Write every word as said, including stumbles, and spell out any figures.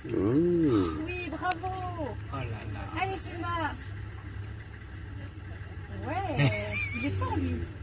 Mmh. Oui, bravo. Oh là là. Allez, Simba. Ouais, il est fort lui.